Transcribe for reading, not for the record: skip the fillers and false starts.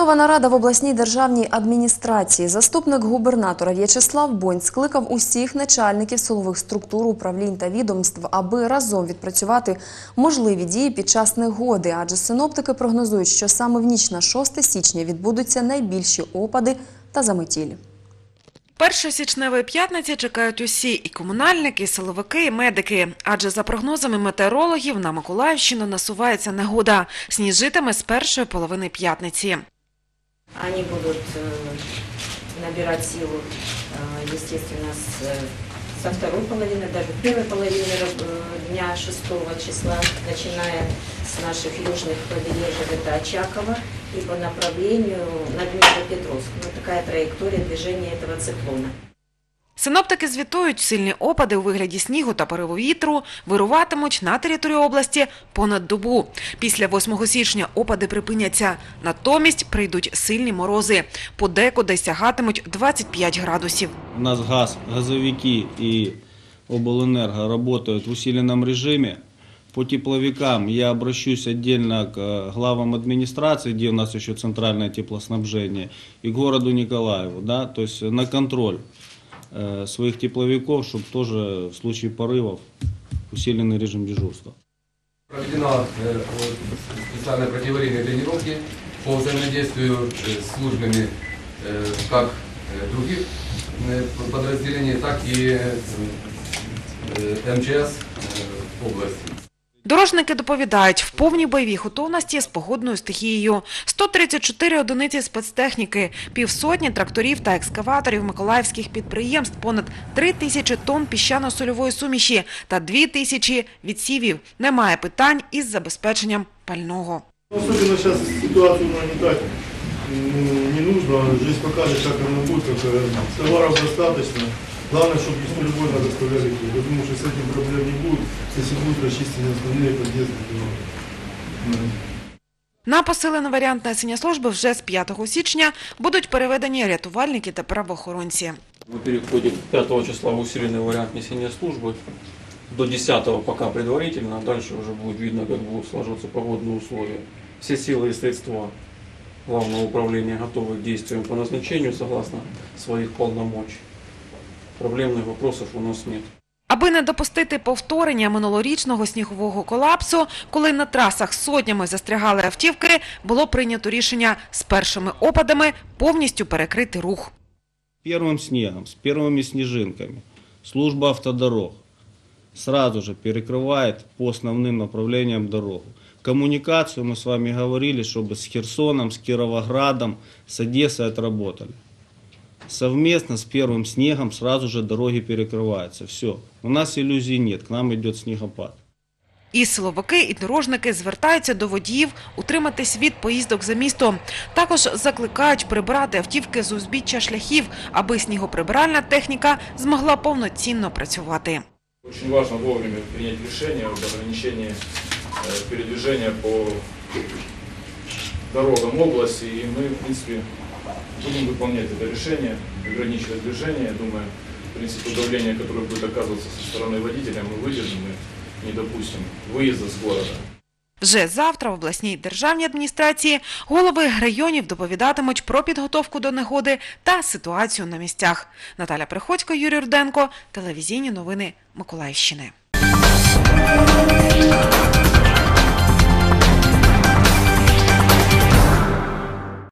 Планова нарада в обласній державній адміністрації. Заступник губернатора В'ячеслав Бонь скликав усіх начальників силових структур, управлінь та відомств, аби разом відпрацювати можливі дії під час негоди. Адже синоптики прогнозують, що саме в ніч на 6 січня відбудуться найбільші опади та заметілі. 1 січневої п'ятниці чекають усі – і комунальники, і силовики, і медики. Адже за прогнозами метеорологів на Миколаївщину насувається негода. Сніжитиме з першої половини п'ятниці. Они будут набирать силу, естественно, со второй половины, даже первой половины дня 6 числа, начиная с наших южных побережьев, это Очаково, и по направлению на Днепропетровск. Вот такая траектория движения этого циклона. Синоптики звітують, сильні опади у вигляді снігу та пориву вітру вируватимуть на території області понад добу. Після 8 січня опади припиняться. Натомість прийдуть сильні морози. Подекуди сягатимуть 25 градусів. У нас газовики и обленерго работают в усиленном режиме. По тепловикам я обращусь отдельно к главам администрации, где у нас еще центральное теплоснабжение, и к городу Николаеву, да, то есть на контроль своих тепловиков, чтобы тоже в случае порывов усиленный режим дежурства. Проведена специальная противоаварийная тренировки по взаимодействию с службами как других подразделений, так и МЧС области. Дорожники доповідають, в повній бойовій готовності з погодною стихією. 134 одиниці спецтехніки, півсотні тракторів та екскаваторів миколаївських підприємств, понад 3000 тонн піщано-сольової суміші та 2000 відсівів. Немає питань із забезпеченням пального. Особенно сейчас ситуацию нагнетать не нужно. Жизнь покажет, как оно будет. Товаров достаточно. Главное, чтобы бесперебойно доставляли. Я думаю, что с этим проблем не будет, если будут расчистены основные подъезды. На посилений варіант несення служби вже з 5 січня будуть переведені рятувальники та правоохоронці. Мы переходим 5 числа в усиленный вариант несения службы. До 10 пока предварительно, а дальше уже будет видно, как будут сложиться погодные условия. Все силы и средства Главного управления готовы к действиям по назначению согласно своих полномочий. Проблемних вопросов у нас нет. Аби не допустити повторення минулорічного снігового колапсу, коли на трасах сотнями застрягали автівки, було прийнято рішення з першими опадами повністю перекрити рух. Первым снегом, с первыми снежинками служба автодорог сразу же перекрывает по основным направлениям дорогу. Коммуникацию мы с вами говорили, чтобы с Херсоном, с Кировоградом, с Одессой отработали. Совместно с первым снегом сразу же дороги перекрываются. Все. У нас иллюзий нет, к нам идет снегопад. І силовики, і дорожники звертаються до водіїв утриматись від поїздок за місто. Також закликають прибрати автівки з узбіччя шляхів, аби снігоприбиральна техніка змогла повноцінно працювати. Очень важно вовремя принять решение об ограничении передвижения по дорогам области, и мы, в принципе, будем выполнять это решение, ограничивать движение. Я думаю, в принципе, давление, которое будет оказываться со стороны водителя, мы выдержим и не допустим выезда с города. Вже завтра в обласній державній адміністрації голови районів доповідатимуть про підготовку до негоди та ситуацію на місцях. Наталя Приходько, Юрій Руденко, телевізійні новини Миколаївщини.